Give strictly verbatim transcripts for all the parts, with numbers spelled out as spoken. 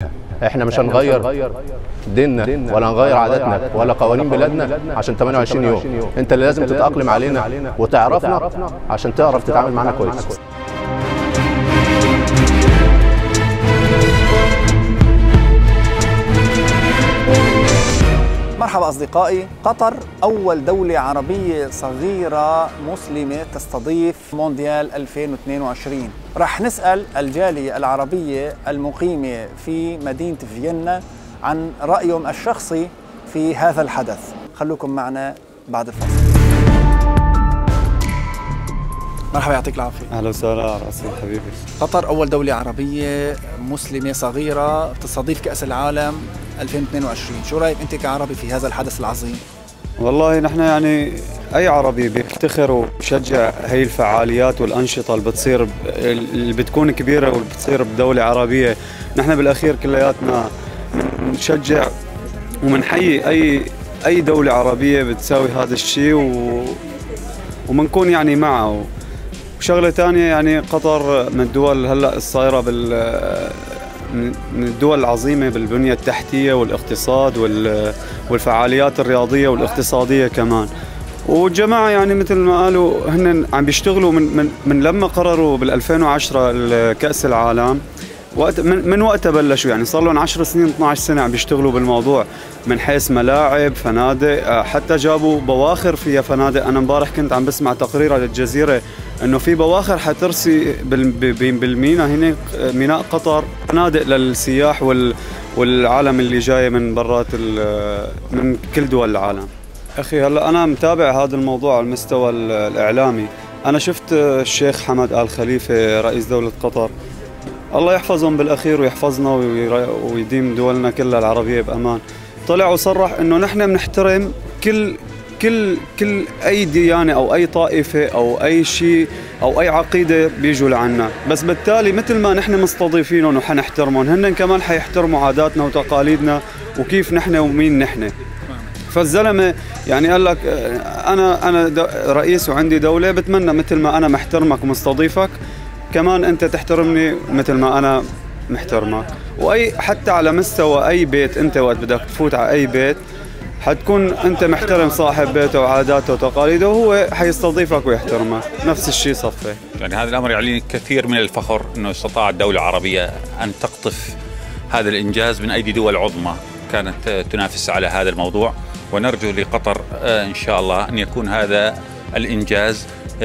احنا مش هنغير ديننا ولا هنغير عاداتنا ولا قوانين بلادنا عشان ثمانية وعشرين يوم. انت اللي لازم تتأقلم علينا وتعرفنا عشان تعرف تتعامل معنا كويس. مرحبا أصدقائي. قطر أول دولة عربية صغيرة مسلمة تستضيف مونديال ألفين واثنين وعشرين. رح نسأل الجالية العربية المقيمة في مدينة فيينا عن رأيهم الشخصي في هذا الحدث. خلوكم معنا بعد الفاصل. مرحبا، يعطيك العافية. أهلا وسهلا على راسي حبيبي. قطر أول دولة عربية مسلمة صغيرة تستضيف كأس العالم ألفين واثنين وعشرين، شو رأيك أنت كعربي في هذا الحدث العظيم؟ والله نحن يعني أي عربي بيفتخر وبشجع هي الفعاليات والأنشطة اللي بتصير اللي بتكون كبيرة واللي بتصير بدولة عربية. نحن بالأخير كلياتنا نشجع ومنحيي أي أي دولة عربية بتساوي هذا الشيء و ومنكون يعني معها. وشغلة ثانية يعني قطر من الدول هلا الصايرة بال من الدول العظيمة بالبنية التحتية والاقتصاد والفعاليات الرياضية والاقتصادية كمان. والجماعة يعني مثل ما قالوا هن عم بيشتغلوا من من من لما قرروا بال ألفين وعشرة كأس العالم، وقت من, من وقتها بلشوا، يعني صار لهم عشر سنين اثنعش سنة عم بيشتغلوا بالموضوع، من حيث ملاعب، فنادق، حتى جابوا بواخر فيها فنادق. أنا امبارح كنت عم بسمع تقرير على الجزيرة إنه في بواخر حترسي بالميناء هنا، ميناء قطر، فنادق للسياح وال والعالم اللي جاي من برات من كل دول العالم. أخي هلا أنا متابع هذا الموضوع على المستوى الإعلامي. أنا شفت الشيخ حمد آل خليفة رئيس دولة قطر، الله يحفظهم بالأخير ويحفظنا ويديم دولنا كلها العربية بأمان، طلع وصرح إنه نحن بنحترم كل كل كل أي ديانة أو أي طائفة أو أي شيء أو أي عقيدة بيجوا لعنا، بس بالتالي مثل ما نحن مستضيفينهم وحنحترمهم هن كمان حيحترموا عاداتنا وتقاليدنا وكيف نحن ومين نحن. فالزلمة يعني قال لك أنا أنا رئيس وعندي دولة، بتمنى مثل ما أنا محترمك ومستضيفك كمان أنت تحترمني مثل ما أنا محترمك. وأي حتى على مستوى أي بيت، أنت وقت بدك تفوت على أي بيت حتكون أنت محترم صاحب بيته وعاداته وتقاليده وهو حيستضيفك ويحترمك، نفس الشيء صفي. يعني هذا الأمر يعني كثير من الفخر أنه استطاعت دولة عربية أن تقطف هذا الإنجاز من أيدي دول عظمى كانت تنافس على هذا الموضوع، ونرجو لقطر إن شاء الله أن يكون هذا الإنجاز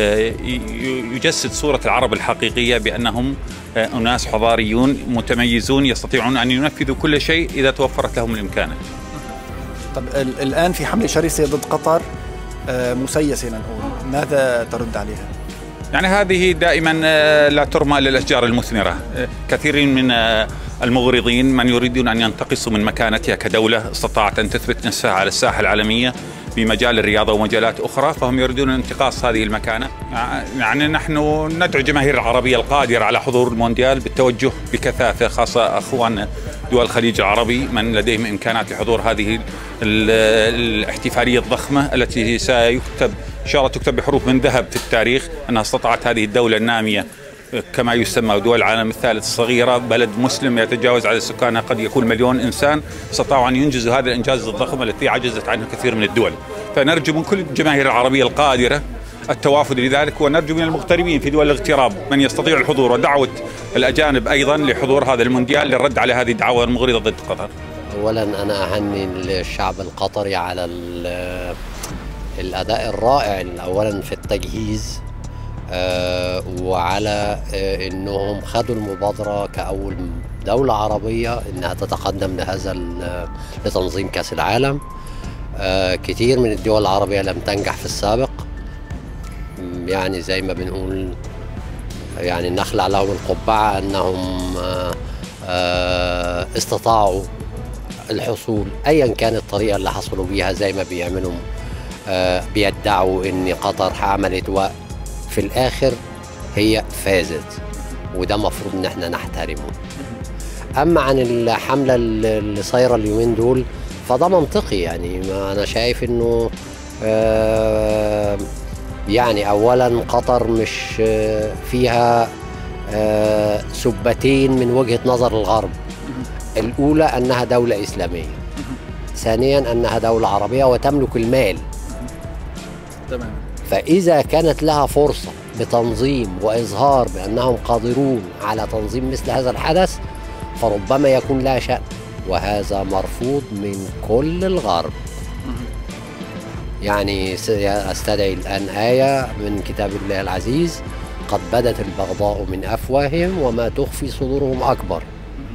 يجسد صورة العرب الحقيقية بأنهم أناس حضاريون متميزون يستطيعون أن ينفذوا كل شيء إذا توفرت لهم الإمكانات. طب الآن في حملة شرسة ضد قطر مسيسة لنقول، ماذا ترد عليها؟ يعني هذه دائما لا ترمى للأشجار المثمرة. كثيرين من المغرضين من يريدون أن ينتقصوا من مكانتها كدولة استطاعت أن تثبت نفسها على الساحة العالمية بمجال الرياضة ومجالات أخرى، فهم يريدون انتقاص هذه المكانة. يعني نحن ندعو الجماهير العربية القادرة على حضور المونديال بالتوجه بكثافة، خاصة أخوان دول الخليج العربي من لديهم إمكانات لحضور هذه الاحتفالية الضخمة التي سيكتب إن شاء الله تكتب بحروف من ذهب في التاريخ أنها استطاعت هذه الدولة النامية كما يسمى دول العالم الثالث الصغيرة، بلد مسلم يتجاوز عدد سكانها قد يكون مليون إنسان، استطاعوا أن ينجزوا هذا الإنجاز الضخم الذي عجزت عنه كثير من الدول. فنرجو من كل الجماهير العربية القادرة التوافد لذلك، ونرجو من المغتربين في دول الاغتراب من يستطيع الحضور، ودعوة الأجانب أيضا لحضور هذا المونديال للرد على هذه الدعوة المغرضة ضد قطر. أولا أنا أهني الشعب القطري على الأداء الرائع أولا في التجهيز، آه وعلى آه انهم خدوا المبادره كاول دوله عربيه انها تتقدم لهذا لتنظيم كاس العالم. آه كتير من الدول العربيه لم تنجح في السابق، يعني زي ما بنقول يعني نخلع لهم القبعه انهم آه آه استطاعوا الحصول ايا كانت الطريقه اللي حصلوا بيها، زي ما بيعملوا آه بيدعوا ان قطر عملت و في الآخر هي فازت، وده مفروض ان احنا نحترمه. اما عن الحملة اللي صايرة اليومين دول فده منطقي، يعني ما انا شايف انه آه يعني اولا قطر مش فيها آه سبتين من وجهة نظر الغرب، الأولى أنها دولة إسلامية، ثانيا أنها دولة عربية وتملك المال. تمام. فإذا كانت لها فرصة بتنظيم وإظهار بأنهم قادرون على تنظيم مثل هذا الحدث فربما يكون لها شأن، وهذا مرفوض من كل الغرب. يعني أستدعي الآن آية من كتاب الله العزيز: قد بدت البغضاء من أفواههم وما تخفي صدورهم أكبر.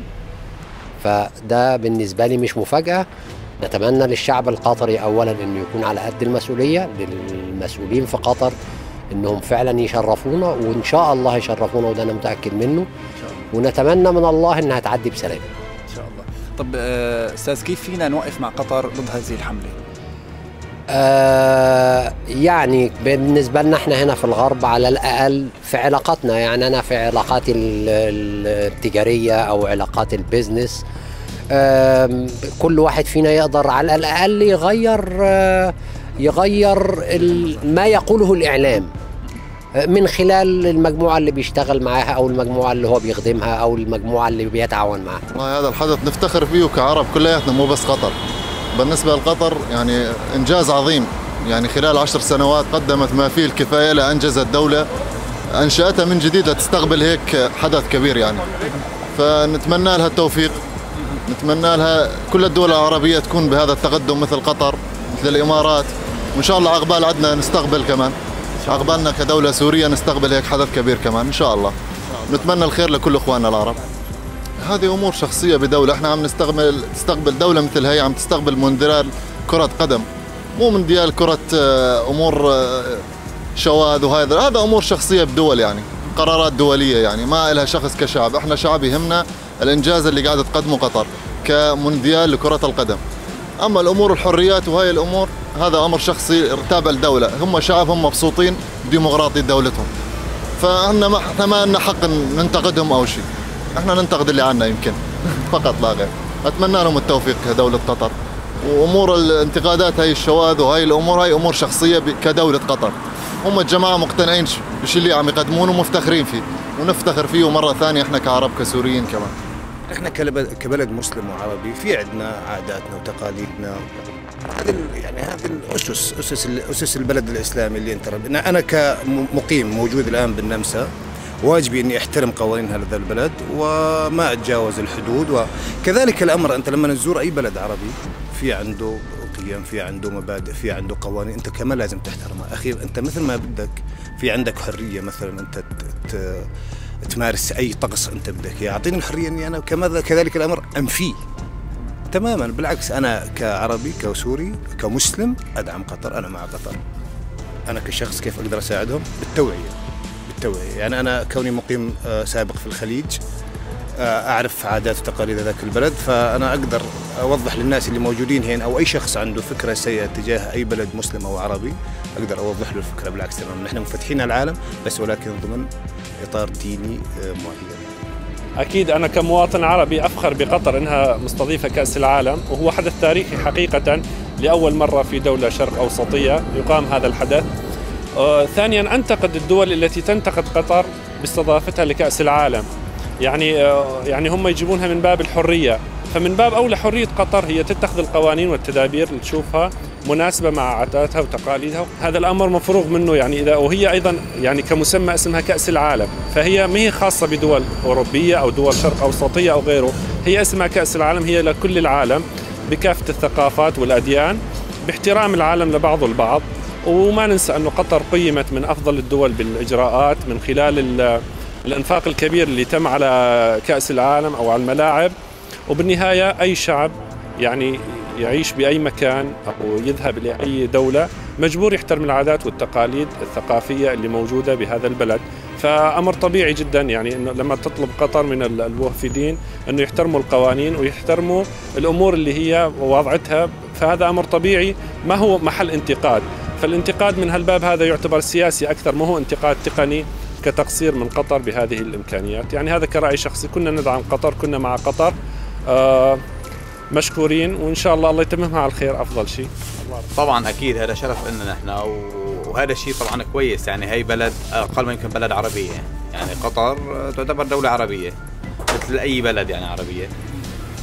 فده بالنسبة لي مش مفاجأة. نتمنى للشعب القطري أولا أنه يكون على قد المسؤولية، للمسؤولين في قطر أنهم فعلا يشرفونا، وإن شاء الله يشرفونا، وده أنا متأكد منه، ونتمنى من الله أنها تعدي بسلام إن شاء الله. طب أستاذ، كيف فينا نوقف مع قطر ضد هذه الحملة؟ آه يعني بالنسبة لنا احنا هنا في الغرب على الأقل في علاقاتنا، يعني أنا في علاقاتي التجارية أو علاقات البيزنس، آه كل واحد فينا يقدر على الأقل يغير آه يغير ما يقوله الإعلام من خلال المجموعة اللي بيشتغل معاها أو المجموعة اللي هو بيخدمها أو المجموعة اللي بيتعاون معاها. والله هذا الحدث نفتخر فيه كعرب كلياتنا، مو بس قطر. بالنسبة لقطر يعني إنجاز عظيم، يعني خلال عشر سنوات قدمت ما فيه الكفاية لأنجزت دولة أنشأتها من جديد لتستقبل هيك حدث كبير يعني. فنتمنى لها التوفيق، نتمنى لها كل الدول العربية تكون بهذا التقدم مثل قطر، مثل الإمارات، وإن شاء الله عقبال عدنا نستقبل كمان، عقبالنا كدولة سورية نستقبل هيك حدث كبير كمان إن شاء الله. نتمنى الخير لكل إخواننا العرب. هذه أمور شخصية بدولة، إحنا عم نستقبل تستقبل دولة مثل هي، عم تستقبل مونديال كرة قدم، مو مونديال كرة أمور شواذ، وهذا هذا أمور شخصية بدول، يعني قرارات دولية، يعني ما لها شخص كشعب. إحنا شعب يهمنا الإنجاز اللي قاعدة تقدمه قطر كمونديال لكرة القدم. أما الأمور الحريات وهي الأمور هذا أمر شخصي تابع الدولة، هم شعب، هم مبسوطين بديمقراطية دولتهم، فإحنا ما إحنا ما لنا حق ننتقدهم أو شيء، احنا ننتقد اللي عنا يمكن فقط لا غير. اتمنى لهم التوفيق كدولة قطر، وامور الانتقادات هاي الشواذ وهاي الامور هاي امور شخصية كدولة قطر. هم الجماعة مقتنعين بالشيء اللي عم يقدمونه ومفتخرين فيه، ونفتخر فيه. ومرة ثانية احنا كعرب كسوريين كمان، احنا كبلد مسلم وعربي في عندنا عاداتنا وتقاليدنا، هذه يعني هذه الاسس اسس اسس البلد الاسلامي اللي انت رب. انا كمقيم موجود الان بالنمسا، واجبي اني احترم قوانين هذا البلد وما اتجاوز الحدود. وكذلك الامر انت لما تزور اي بلد عربي في عنده قيم، في عنده مبادئ، في عنده قوانين، انت كمان لازم تحترمها. اخي انت مثل ما بدك، في عندك حريه مثلا انت تمارس اي طقس انت بدك اياه، اعطيني الحريه اني انا كما كذلك الامر انفيه تماما. بالعكس انا كعربي كسوري كمسلم ادعم قطر، انا مع قطر. انا كشخص كيف اقدر اساعدهم؟ بالتوعيه بالتوعيه. يعني انا كوني مقيم سابق في الخليج، اعرف عادات وتقاليد ذاك البلد، فانا اقدر اوضح للناس اللي موجودين هنا او اي شخص عنده فكره سيئه تجاه اي بلد مسلم او عربي، اقدر اوضح له الفكره. بالعكس تماما، نحن منفتحين على العالم بس ولكن ضمن اطار ديني معين. أكيد أنا كمواطن عربي أفخر بقطر أنها مستضيفة كأس العالم، وهو حدث تاريخي حقيقة، لأول مرة في دولة شرق أوسطية يقام هذا الحدث. آه، ثانيا أنتقد الدول التي تنتقد قطر باستضافتها لكأس العالم، يعني آه يعني هم يجيبونها من باب الحرية، فمن باب أولى حرية قطر هي تتخذ القوانين والتدابير اللي تشوفها مناسبة مع عاداتها وتقاليدها. هذا الأمر مفروغ منه، يعني إذا وهي أيضا يعني كمسمى اسمها كأس العالم، فهي ما هي خاصة بدول أوروبية أو دول شرق أوسطية أو غيره، هي اسمها كأس العالم، هي لكل العالم بكافة الثقافات والأديان، باحترام العالم لبعضه البعض. وما ننسى أنه قطر قيمت من أفضل الدول بالإجراءات من خلال الإنفاق الكبير اللي تم على كأس العالم أو على الملاعب. وبالنهاية أي شعب يعني يعيش بأي مكان أو يذهب لأي دولة مجبور يحترم العادات والتقاليد الثقافية اللي موجودة بهذا البلد، فأمر طبيعي جدا يعني إنه لما تطلب قطر من الوافدين أنه يحترموا القوانين ويحترموا الأمور اللي هي وضعتها، فهذا أمر طبيعي ما هو محل انتقاد. فالانتقاد من هالباب هذا يعتبر سياسي أكثر، ما هو انتقاد تقني كتقصير من قطر بهذه الإمكانيات. يعني هذا كرأي شخصي، كنا ندعم قطر، كنا مع قطر، آه مشكورين، وإن شاء الله الله يتممها على الخير أفضل شيء. طبعا أكيد هذا شرف لنا نحن، وهذا الشيء طبعا كويس. يعني هي بلد أقل ما يمكن بلد عربية، يعني قطر تعتبر دولة عربية مثل أي بلد يعني عربية،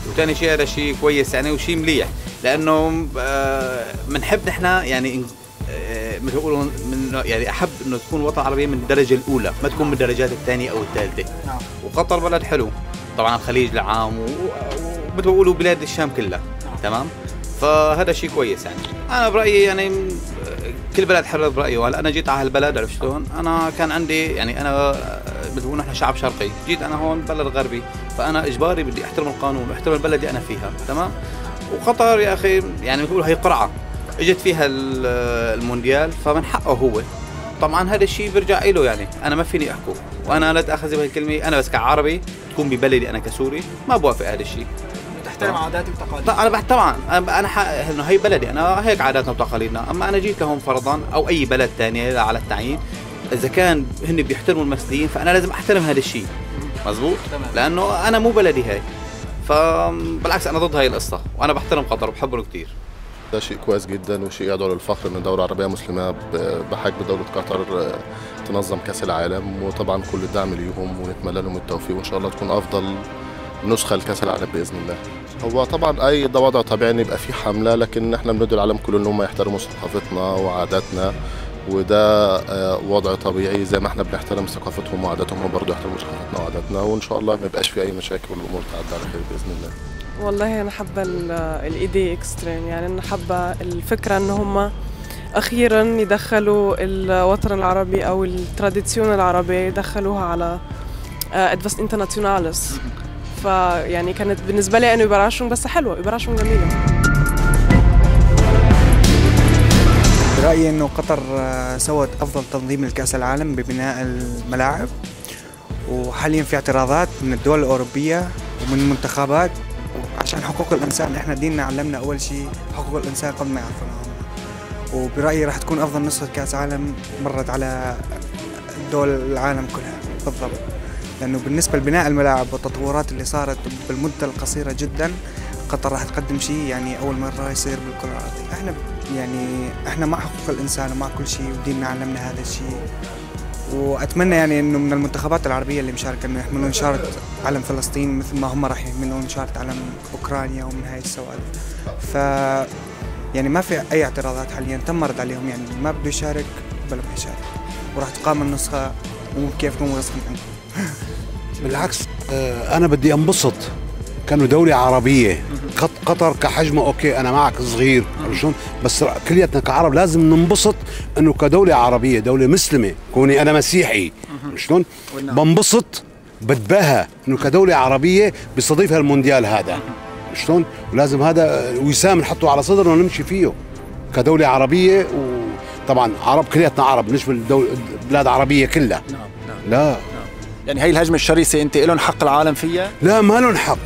وثاني شيء هذا شيء كويس يعني وشيء مليح، لانه بنحب آه نحن يعني آه مثل يقولوا من يعني احب انه تكون الوطن العربي من الدرجه الاولى، ما تكون من الدرجات الثانيه او الثالثه. وقطر بلد حلو طبعا، الخليج العام ومثل بيقولوا بلاد الشام كلها. تمام، فهذا شيء كويس يعني. انا برايي يعني كل بلد حر برايه، وهلا انا جيت على هالبلد، عرفت شلون؟ انا كان عندي يعني انا بتقول نحن شعب شرقي، جيت انا هون بلد غربي، فانا اجباري بدي احترم القانون واحترم البلد اللي انا فيها. تمام. وقطر يا اخي يعني بتقول هي قرعه اجت فيها المونديال، فمن حقه هو. طبعا هذا الشيء بيرجع له، يعني انا ما فيني احكه، وانا لا تاخذ بهالكلمه، انا بس كعربي تكون ببلدي انا كسوري ما بوافق هذا الشيء. تحترم عاداتي وتقاليدي. انا بحت طبعا انا انه هي بلدي، انا هيك عاداتنا وتقاليدنا، اما انا جيت لهم فرضا او اي بلد ثانيه على التعيين، اذا كان هن بيحترموا الممثلين فانا لازم احترم هذا الشيء. مزبوط؟ لانه انا مو بلدي هاي، فبالعكس انا ضد هاي القصه، وانا بحترم قطر وبحبهم كثير. ده شيء كويس جدا وشيء يدعو للفخر ان الدوله العربيه مسلمه بحجم دوله قطر تنظم كاس العالم، وطبعا كل الدعم ليهم ونتمنى لهم التوفيق، وان شاء الله تكون افضل نسخه لكاس العالم باذن الله. هو طبعا اي ده وضع طبيعي ان يبقى في حمله، لكن احنا بندعو العالم كله ان هم يحترموا ثقافتنا وعاداتنا، وده وضع طبيعي زي ما احنا بنحترم ثقافتهم وعاداتهم هم برضه يحترموا ثقافتنا وعاداتنا، وان شاء الله ما يبقاش في اي مشاكل والامور تعدي على خير باذن الله. والله انا حابه الايدي اكستريم، يعني انا حابه الفكره ان هم اخيرا يدخلوا الوطن العربي او التراديسيون العربي يدخلوها على ادفاس انترناسيوناليس، فيعني كانت بالنسبه لي انه يبراشون بس حلوه، يبراشون جميله. برأيي انه قطر سوت افضل تنظيم لكأس العالم ببناء الملاعب، وحاليا في اعتراضات من الدول الاوروبيه ومن المنتخبات عشان حقوق الانسان. احنا ديننا علمنا اول شيء حقوق الانسان قبل ما يعرفونها هم، وبرأيي راح تكون افضل نسخه كأس عالم مرت على دول العالم كلها بالضبط، لانه بالنسبه لبناء الملاعب والتطورات اللي صارت بالمده القصيره جدا، قطر راح تقدم شيء يعني اول مره يصير بالكره الارضيه. احنا يعني احنا مع حقوق الانسان ومع كل شيء، وديننا علمنا هذا الشيء، واتمنى يعني انه من المنتخبات العربيه اللي مشاركه انه يحملون شاره علم فلسطين مثل ما هم راح يحملون شاره علم اوكرانيا ومن هاي السوالف. ف يعني ما في اي اعتراضات حاليا، تم رد عليهم، يعني ما بده يشارك بلا ما يشارك، وراح تقام النسخه وكيفكم وغصب عنكم. بالعكس انا بدي انبسط كانوا دولة عربية. قطر كحجمه اوكي انا معك صغير شلون، بس كلياتنا كعرب لازم ننبسط انه كدولة عربية، دولة مسلمة، كوني انا مسيحي شلون بنبسط بتباهى انه كدولة عربية بيستضيفها المونديال هذا شلون، ولازم هذا وسام نحطه على صدرنا ونمشي فيه كدولة عربية. وطبعا عرب كلياتنا عرب بالنسبة للبلاد العربية كلها. نعم نعم لا نعم. يعني هي الهجمة الشرسة انت لهم حق العالم فيها؟ لا ما لهم حق.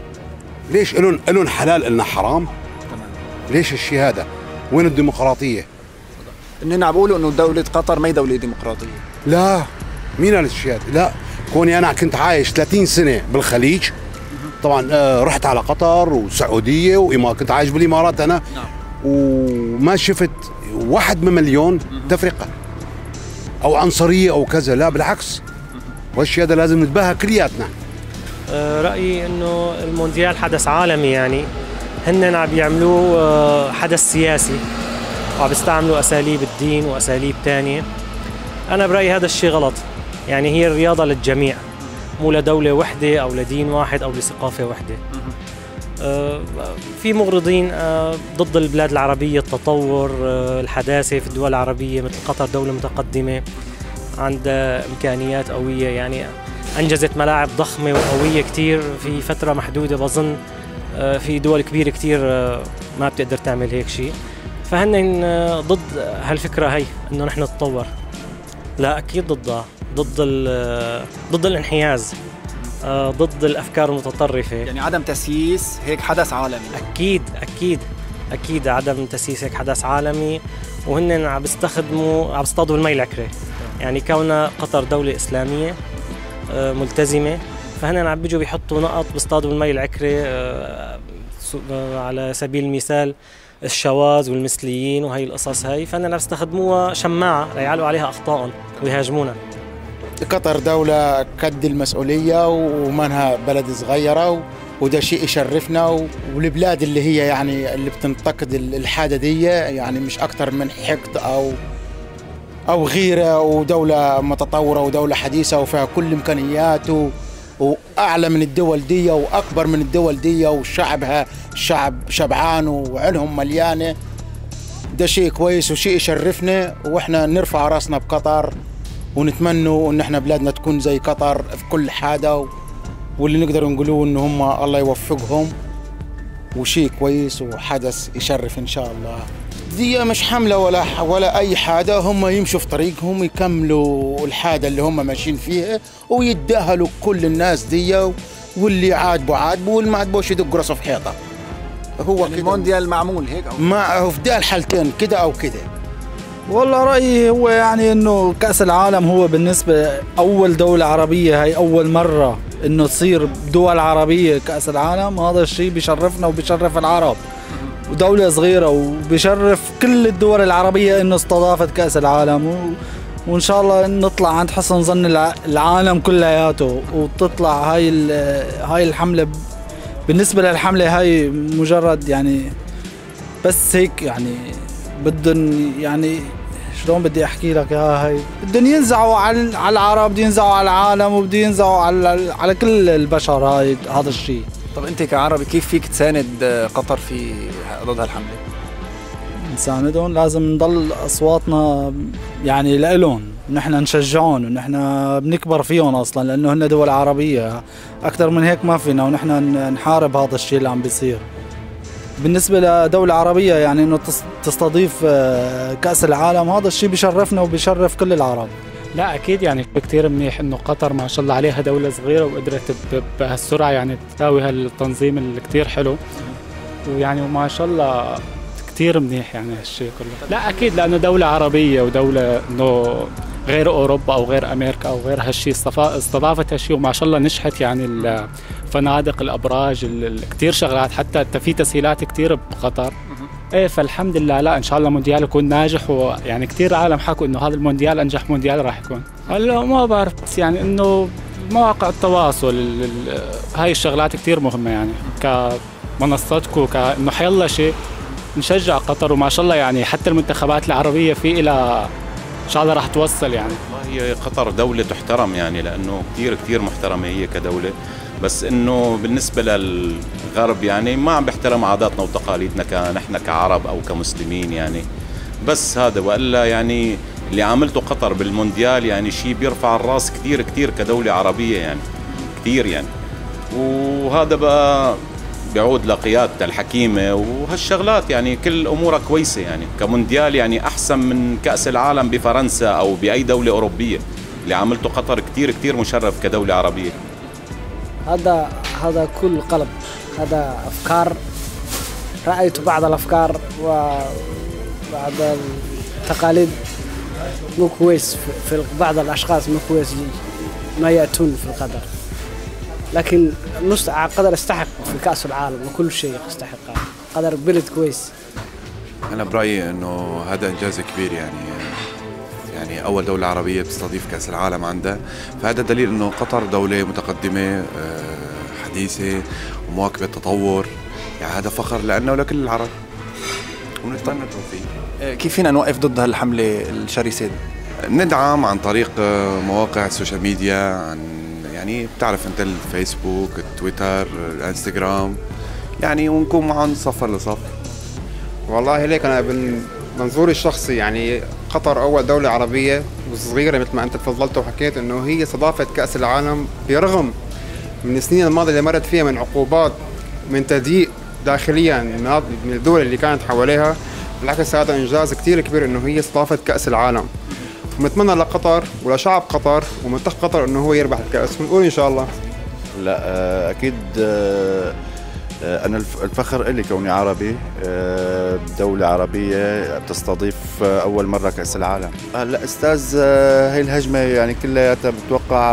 ليش لهم لهم حلال إلنا حرام؟ تمام. ليش الشيء هذا؟ وين الديمقراطية؟ اننا عم بقولوا انه دولة قطر ما هي دولة ديمقراطية. لا مين قال الشيء هذا؟ لا كوني انا كنت عايش ثلاثين سنة بالخليج، طبعا آه رحت على قطر والسعودية وإمارات، كنت عايش بالإمارات أنا. نعم. وما شفت واحد من مليون تفرقة أو عنصرية أو كذا، لا بالعكس، والشيء هذا لازم نتباهى كلياتنا. رأيي إنه المونديال حدث عالمي، يعني هن عم بيعملوه حدث سياسي وعم بيستعملوا أساليب الدين وأساليب تانية. أنا برأيي هذا الشيء غلط، يعني هي الرياضة للجميع مو لدولة وحدة أو لدين واحد أو لثقافة وحدة. في مغرضين ضد البلاد العربية، التطور، الحداثة في الدول العربية، مثل قطر دولة متقدمة عندها إمكانيات قوية، يعني أنجزت ملاعب ضخمة وقوية كتير في فترة محدودة. بظن في دول كبيرة كتير ما بتقدر تعمل هيك شيء، فهن ضد هالفكرة هي إنه نحن نتطور. لا أكيد ضدها، ضد ضد الانحياز، ضد الأفكار المتطرفة، يعني عدم تسييس هيك حدث عالمي. أكيد أكيد أكيد عدم تسييس هيك حدث عالمي، وهن عم بيستخدموا عم بيصطادوا المي العكرة. يعني كون قطر دولة إسلامية ملتزمة، فهن عم بيجوا بيحطوا نقط بيصطادوا المي العكرة، على سبيل المثال الشواذ والمثليين وهي القصص هي، فهن عم بيستخدموها شماعة ليعلوا عليها أخطاء ويهاجمونا. قطر دولة قد المسؤولية ومنها بلد صغيرة وده شيء يشرفنا، والبلاد اللي هي يعني اللي بتنتقد الحاجة دي يعني مش أكتر من حقد أو أو غيرة، ودولة متطورة ودولة حديثة وفيها كل إمكانياته وأعلى من الدول دي وأكبر من الدول دي، وشعبها شعب شبعان وعينهم مليانة. ده شيء كويس وشيء يشرفنا، وإحنا نرفع راسنا بقطر ونتمنوا إن إحنا بلادنا تكون زي قطر في كل حاجة، واللي نقدر نقولوه إن هم الله يوفقهم، وشيء كويس وحدث يشرف إن شاء الله. دي مش حملة ولا ولا أي حاجة، هم يمشوا في طريقهم يكملوا الحاجة اللي هم ماشيين فيها ويتدهلوا كل الناس دي، واللي عاجبه عاجبه واللي ما عاجبوش يدق راسه في حيطة. هو يعني المونديال معمول هيك أو ما في ده الحالتين كده أو كده. والله رأيي هو يعني إنه كأس العالم هو بالنسبة أول دولة عربية، هي أول مرة إنه تصير دول عربية كأس العالم. هذا الشيء بيشرفنا وبيشرف العرب، ودولة صغيرة، وبيشرف كل الدول العربية إنه استضافت كأس العالم، و... وإن شاء الله نطلع عند حسن ظن العالم كلياته، وتطلع هاي هاي الحملة. بالنسبة للحملة هاي مجرد يعني بس هيك يعني بدهم يعني شلون بدي احكي لك يا هاي، بدهم ينزعوا على على العرب، بدهم ينزعوا على العالم، وبدهم ينزعوا على على كل البشر هاي هذا الشيء. طب انت كعربي كيف فيك تساند قطر في ضد هالحمله؟ نساندهم، لازم نضل اصواتنا يعني لإلهم، نحن نشجعهم ونحن بنكبر فيهم اصلا، لانه هن دول عربيه. اكثر من هيك ما فينا، ونحن نحارب هذا الشيء اللي عم بيصير. بالنسبة لدولة عربية يعني انه تستضيف كأس العالم، هذا الشيء بيشرفنا وبيشرف كل العرب. لا اكيد يعني كثير منيح انه قطر ما شاء الله عليها دولة صغيرة وقدرت بهالسرعة يعني تساوي هالتنظيم اللي كثير حلو، ويعني وما شاء الله كثير منيح يعني هالشيء كله. لا اكيد لانه دولة عربية ودولة انه غير اوروبا او غير امريكا او غير هالشيء، استضافت هالشيء وما شاء الله نجحت. يعني الفنادق، الابراج، كثير شغلات، حتى في تسهيلات كثير بقطر. ايه فالحمد لله. لا ان شاء الله مونديال يكون ناجح، ويعني كثير عالم حكوا انه هذا المونديال انجح مونديال راح يكون. هلا ما بعرف، بس يعني انه مواقع التواصل هاي الشغلات كثير مهمه، يعني كمنصتكم كانه حيلا شيء نشجع قطر. وما شاء الله يعني حتى المنتخبات العربيه في الى ان شاء الله راح توصل. يعني هي قطر دولة تحترم يعني، لأنه كثير كثير محترمة هي كدولة، بس إنه بالنسبة للغرب يعني ما عم بيحترم عاداتنا وتقاليدنا كنحن كعرب أو كمسلمين يعني. بس هذا وإلا يعني اللي عملته قطر بالمونديال يعني شيء بيرفع الراس كثير كثير كدولة عربية يعني كثير يعني. وهذا بقى بيعود لقيادة الحكيمة وهالشغلات، يعني كل أمورها كويسة يعني. كمونديال يعني أحسن من كأس العالم بفرنسا أو بأي دولة أوروبية. اللي عملته قطر كتير كتير مشرف كدولة عربية. هذا هذا كل قلب، هذا أفكار. رأيت بعض الأفكار وبعض التقاليد مو كويس في بعض الأشخاص، مو كويس ما يأتون في القدر، لكن قدر يستحق في كأس العالم وكل شيء يستحق. قدر بلد كويس. أنا برأيي إنه هذا إنجاز كبير يعني، يعني أول دولة عربية بتستضيف كأس العالم عندها، فهذا دليل إنه قطر دولة متقدمة حديثة ومواكبة التطور. يعني هذا فخر لنا ولكل العرب، ونتمنى التوفيق. كيف فينا نوقف ضد هالحملة الشرسة دي؟ ندعم عن طريق مواقع السوشيال ميديا، عن يعني بتعرف انت الفيسبوك، التويتر، الانستغرام، يعني ونكون معهم صفر لصف. والله ليك انا بمنظوري الشخصي يعني قطر اول دولة عربية وصغيرة مثل ما انت تفضلت وحكيت انه هي استضافت كأس العالم برغم من السنين الماضية اللي مرت فيها من عقوبات، من تضييق داخليا من الدول اللي كانت حواليها. بالعكس هذا انجاز كثير كبير انه هي استضافت كأس العالم. ونتمنى لقطر ولشعب قطر ومنتخب قطر انه هو يربح الكأس، ونقول ان شاء الله. لا اكيد انا الفخر لي كوني عربي بدولة عربية تستضيف اول مرة كأس العالم. هلا استاذ هي الهجمة يعني كلياتها بتوقع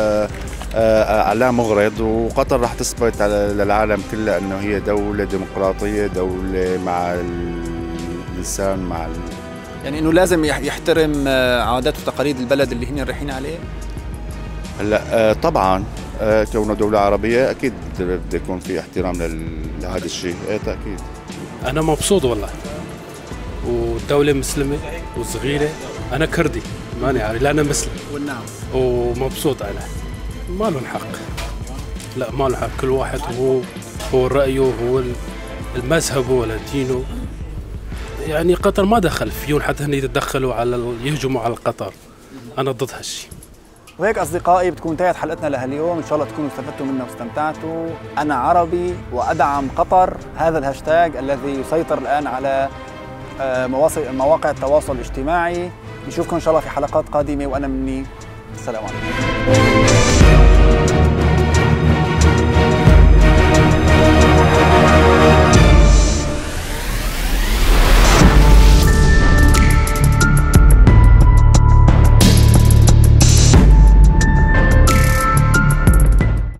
اعلام مغرض، وقطر رح تثبت على للعالم كله انه هي دولة ديمقراطية، دولة مع الانسان، مع ال... يعني انه لازم يحترم عادات وتقاليد البلد اللي هن رايحين عليه. هلا طبعا آه كونه دولة عربية أكيد بده يكون في احترام لهذا الشيء. إيه تأكيد. أنا مبسوط والله، ودولة مسلمة وصغيرة. أنا كردي ماني عارف، لا أنا مسلم والنعم ومبسوط. أنا ما لهم حق، لا ما لهم حق. كل واحد هو هو رأيه، هو المذهبه ولا دينه. يعني قطر ما دخل فيهم حتى هن يتدخلوا على يهجموا على قطر. أنا ضد هالشيء. وهيك أصدقائي بتكون انتهت حلقتنا لهاليوم، إن شاء الله تكونوا استفدتوا منها واستمتعتوا. أنا عربي وأدعم قطر، هذا الهاشتاج الذي يسيطر الآن على مواقع التواصل الاجتماعي. نشوفكم إن شاء الله في حلقات قادمة، وأنا مني السلام عليكم.